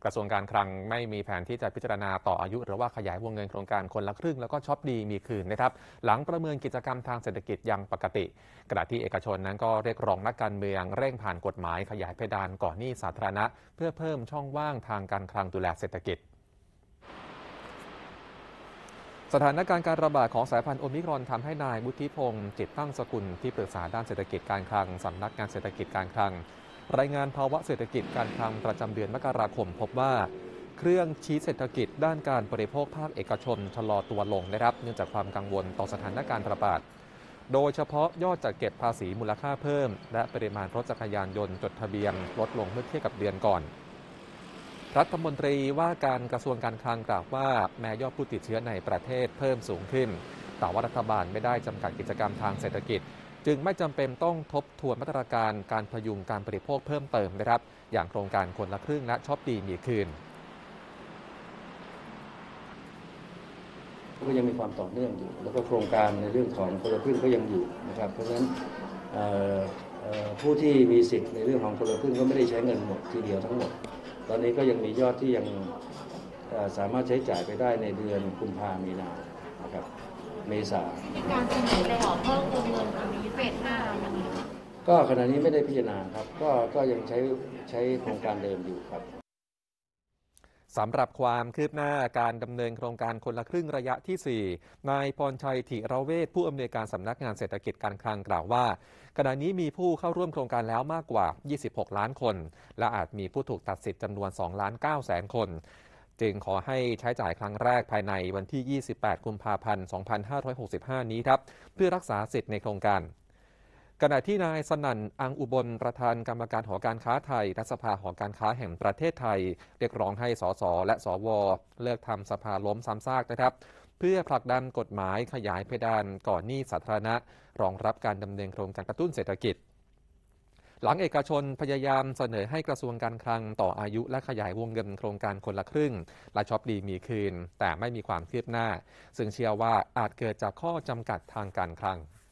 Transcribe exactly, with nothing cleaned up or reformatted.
กระทรวงการคลังไม่มีแผนที่จะพิจารณาต่ออายุหรือว่าขยายวงเงินโครงการคนละครึ่งแล้วก็ช็อปดีมีคืนนะครับหลังประเมินกิจกรรมทางเศรษฐกิจยังปกติขณะที่เอกชนนั้นก็เรียกร้องนักการเมืองเร่งผ่านกฎหมายขยายเพดานก่อนหนี้สาธารณะเพื่อเพิ่มช่องว่างทางการคลังดูแลเศรษฐกิจสถานการณ์การระบาดของสายพันธุ์โอมิครอนทำให้นายวุฒิพงศ์จิตตั้งสกุลที่ปรึกษาด้านเศรษฐกิจการคลังสำนักงานเศรษฐกิจการคลังรายงานภาวะเศรษฐกิจการคลังประจำเดือนมกราคมพบว่าเครื่องชี้เศรษฐกิจด้านการบริโภคภาคเอกชนชะลอตัวลงนะครับเนื่องจากความกังวลต่อสถานการณ์ระบาดโดยเฉพาะยอดจัดเก็บภาษีมูลค่าเพิ่มและปริมาณรถจักรยานยนต์จดทะเบียนลดลงเมื่อเทียบกับเดือนก่อนรัฐมนตรีว่าการกระทรวงการคลังกล่าวว่าแม้ยอดผู้ติดเชื้อในประเทศเพิ่มสูงขึ้นแต่ว่ารัฐบาลไม่ได้จำกัดกิจกรรมทางเศรษฐกิจจึงไม่จำเป็นต้องทบทวนมาตรการการพยุงการบริโภคเพิ่มเติมนะครับอย่างโครงการคนละครึ่งและช็อปดีมีคืนก็ยังมีความต่อเนื่องอยู่แล้วก็โครงการในเรื่องของคนละครึ่งก็ยังอยู่นะครับเพราะฉะนั้นผู้ที่มีสิทธิ์ในเรื่องของคนละครึ่งก็ไม่ได้ใช้เงินหมดทีเดียวทั้งหมดตอนนี้ก็ยังมียอดที่ยังสามารถใช้จ่ายไปได้ในเดือนกุมภาพันธ์มีนานะครับเมษามีการเสนอไปขอเพิ่มวงเงินอันนี้เฟสห้าอย่างนี้ก็ขณะนี้ไม่ได้พิจารณาครับก็ก็ยังใช้ใช้โครงการเดิมอยู่ครับสำหรับความคืบหน้าการดำเนินโครงการคนละครึ่งระยะที่สี่นายพรชัยธิระเวชผู้อำนวยการสำนักงานเศรษฐกิจการคลังกล่าวว่าขณะนี้มีผู้เข้าร่วมโครงการแล้วมากกว่ายี่สิบหกล้านคนและอาจมีผู้ถูกตัดสิทธิ์จำนวนสองล้านเก้าแสนคนจึงขอให้ใช้จ่ายครั้งแรกภายในวันที่ยี่สิบแปดกุมภาพันธ์สองพันห้าร้อยหกสิบห้านี้ครับเพื่อรักษาสิทธิ์ในโครงการขณะที่นายสนั่นอังอุบลประธานกรรมการหอการค้าไทยและสภาหอการค้าแห่งประเทศไทยเรียกร้องให้สสและสวเลิกทำสภาล้มซ้ำซากนะครับเพื่อผลักดันกฎหมายขยายเพดานก่อนหนี้สาธารณะรองรับการดำเนินโครงการกระตุ้นเศรษฐกิจหลังเอกชนพยายามเสนอให้กระทรวงการคลังต่ออายุและขยายวงเงินโครงการคนละครึ่งและช็อปดีมีคืนแต่ไม่มีความคืบหน้าซึ่งเชื่อว่าอาจเกิดจากข้อจำกัดทางการคลัง